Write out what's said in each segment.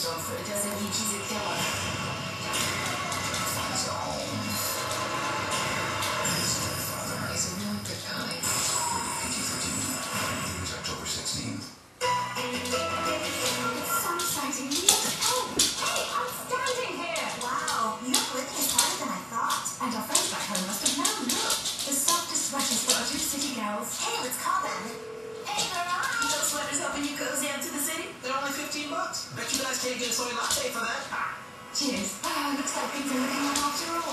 something. It doesn't mean she's a killer. Finds a home. His stepfather is a really good guy. PG-13. It was October 16th. It's so exciting. Oh, hey, I'm standing here. Wow, you know, living is harder than I thought. And our friends back home must have known. Look, the softest sweaters for our two city girls. Hey, let's call them. Hey, Laura. Those sweaters helping you cozy up to the city? They're only $15. Bet you guys can't get a soy latte for that. Cheers. Looks like things are looking up after all.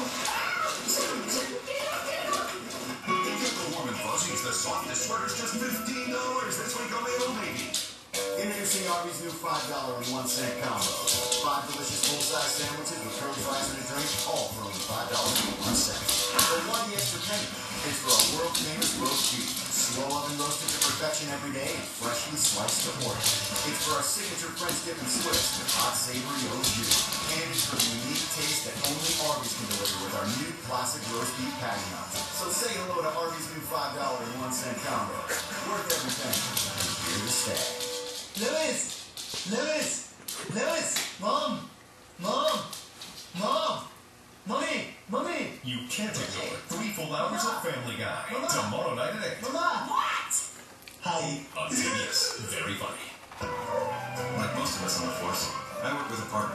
Get the warm and fuzzies, the softest sweaters, just $15 this week on the Old Navy. Introducing Arby's new $5 and 1 cent combo. 5 delicious full-size sandwiches with curly fries and a drink, all for only $5 and 1 cent. For why the extra penny? It's for our world-famous roast beef. Slow oven roasted to perfection every day, freshly sliced to order. It's for our signature French dip and Swiss with hot savory au jus. And it's for the unique taste that only Arby's can deliver with our new classic roast beef patty melt. So say hello to Arby's new $5 and 1 cent combo. Worth every penny, and here to stay. Lewis! Mom! Mommy! You can't ignore 3 full hours of Family Guy. Mama. Tomorrow night at 8. Mama! What? Hi. On CBS. Very funny. Like most of us on the force, I work with a partner.